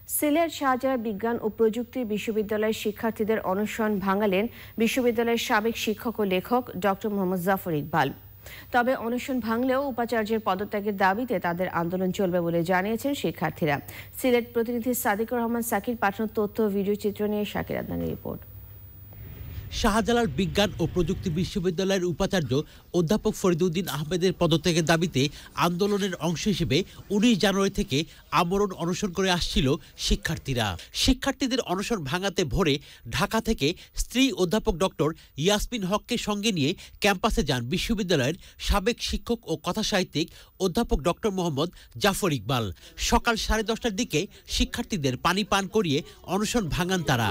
সিলেট শাহজালাল বিজ্ঞান ও প্রযুক্তি বিশ্ববিদ্যালয়ের শিক্ষার্থীদের অনশন ভাঙালেন বিশ্ববিদ্যালয়ের সাবেক শিক্ষক ও লেখক ডক্টর মোহাম্মদ জাফর ইকবাল। তবে অনশন ভাঙলেও উপাচার্যের পদত্যাগের দাবিতে তাদের আন্দোলন চলবে বলে জানিয়েছেন শিক্ষার্থীরা। সিলেট প্রতিনিধি সাদিকুর রহমান সাকির পাঠানো তথ্য ও ভিডিও চিত্র নিয়ে শাকির আদনানের রিপোর্ট। শাহজালাল বিজ্ঞান ও প্রযুক্তি বিশ্ববিদ্যালয়ের উপাচার্য অধ্যাপক ফরিদউদ্দিন আহমেদের পদত্যাগের দাবিতে আন্দোলনের অংশ হিসেবে ১৯ জানুয়ারি থেকে আমরণ অনশন করে আসছিল শিক্ষার্থীরা। শিক্ষার্থীদের অনশন ভাঙাতে ভোরে ঢাকা থেকে স্ত্রী অধ্যাপক ডক্টর ইয়াসমিন হককে সঙ্গে নিয়ে ক্যাম্পাসে যান বিশ্ববিদ্যালয়ের সাবেক শিক্ষক ও কথাসাহিত্যিক অধ্যাপক ডক্টর মোহাম্মদ জাফর ইকবাল। সকাল 10:30টার দিকে শিক্ষার্থীদের পানি পান করিয়ে অনশন ভাঙান তারা।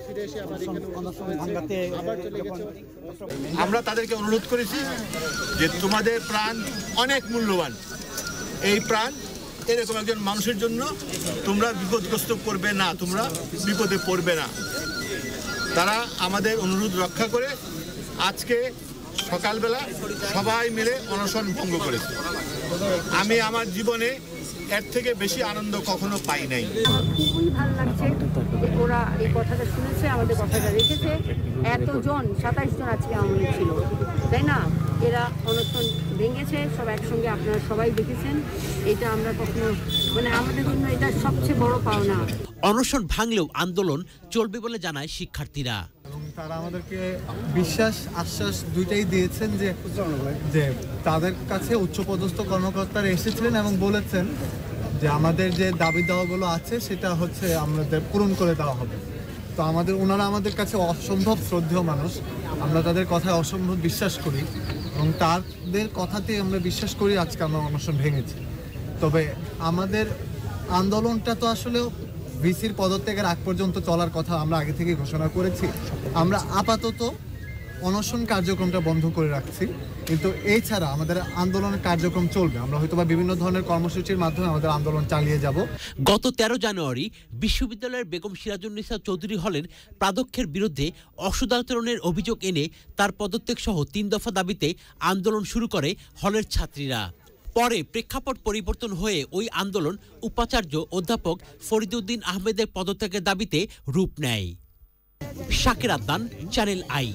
আমরা তাদেরকে অনুরোধ করেছি যে তোমাদের প্রাণ অনেক মূল্যবান, এই প্রাণ এরকম একজন মানুষের জন্য তোমরা বিপদগ্রস্ত করবে না, তোমরা বিপদে পড়বে না। তারা আমাদের অনুরোধ রক্ষা করে আজকে সকালবেলা সবাই মিলে অনশন ভঙ্গ করেছে। আমি আমার জীবনে এর থেকে বেশি আনন্দ কখনো পাই নাই। খুবই ভালো লাগছে, ওরা এই কথাটা শুনেছে, আমাদের কথাটা রেখেছে। এতজন 27 জন আজকে আমাদের ছিল, তাই না? এরা অনশন ভেঙেছে সব একসঙ্গে, আপনারা সবাই দেখেছেন। এটা আমরা কখনো আমাদের জন্য এটা সবচেয়ে বড় পাওনা। অনশন ভাঙলেও আন্দোলন চলবে বলে জানায় শিক্ষার্থীরা। তারা আমাদেরকে বিশ্বাস আশ্বাস দুইটাই দিয়েছেন যে তাদের কাছে উচ্চপদস্থ কর্মকর্তারা এসেছিলেন এবং বলেছেন যে আমাদের যে দাবি দাওয়াগুলো আছে সেটা আমাদের পূরণ করে দেওয়া হবে। তো ওনারা আমাদের কাছে অসম্ভব শ্রদ্ধেয় মানুষ, আমরা তাদের কথায় অসম্ভব বিশ্বাস করি এবং তাদের কথাতেই আমরা বিশ্বাস করি আজকে আমরা অনশন ভেঙেছি। তবে আমাদের আন্দোলনটা তো আসলে ভিসির পদত্যাগের আগ পর্যন্ত চলার কথা আমরা আগে থেকে ঘোষণা করেছি। আমরা আপাতত অনশন কার্যক্রমটা বন্ধ করে রাখছি, কিন্তু এছাড়া আমাদের আন্দোলনের কার্যক্রম চলবে। আমরা হয়তোবা বিভিন্ন ধরনের কর্মসূচির মাধ্যমে আমাদের আন্দোলন চালিয়ে যাব। গত 13 জানুয়ারি বিশ্ববিদ্যালয়ের বেগম সিরাজুন্নিসা চৌধুরী হলের প্রাধ্যক্ষের বিরুদ্ধে অসদাচরণের অভিযোগ এনে তার পদত্যাগ সহ 3 দফা দাবিতে আন্দোলন শুরু করে হলের ছাত্রীরা। পরে প্রেক্ষাপট পরিবর্তন হয়ে ওই আন্দোলন উপাচার্য অধ্যাপক ফরিদউদ্দিন আহমেদের পদত্যাগের দাবিতে রূপ নেয়। Shakir Adnan, channel I.